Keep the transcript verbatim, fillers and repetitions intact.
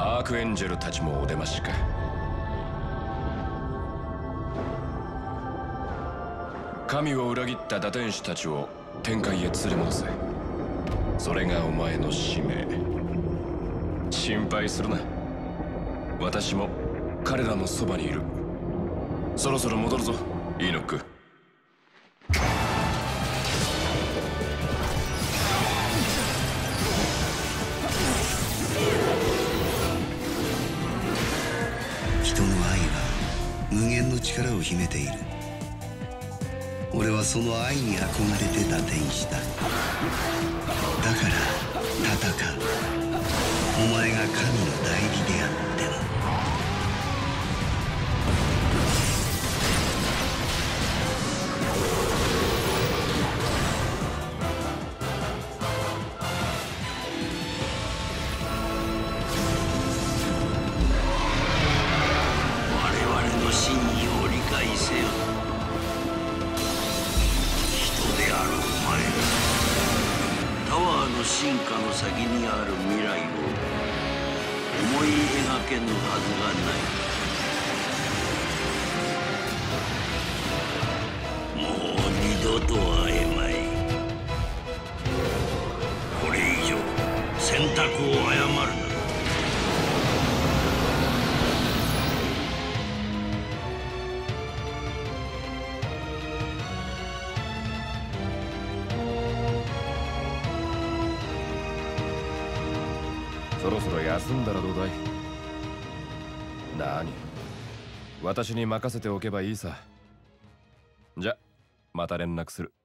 アークエンジェルたちもお出ましか。神を裏切った堕天使たちを天界へ連れ戻せ。それがお前の使命。心配するな、私も彼らのそばにいる。そろそろ戻るぞイーノック。 人の愛は無限の力を秘めている。俺はその愛に憧れて堕天使だ。だから戦う。お前が神の代理であっても。 我々の真意を理解せよ。人であるお前がタワーの進化の先にある未来を思い描けぬはずがない。もう二度と会えまい。これ以上選択を誤るな。 そろそろ休んだらどうだい。なに、私に任せておけばいいさ。じゃ、また連絡する。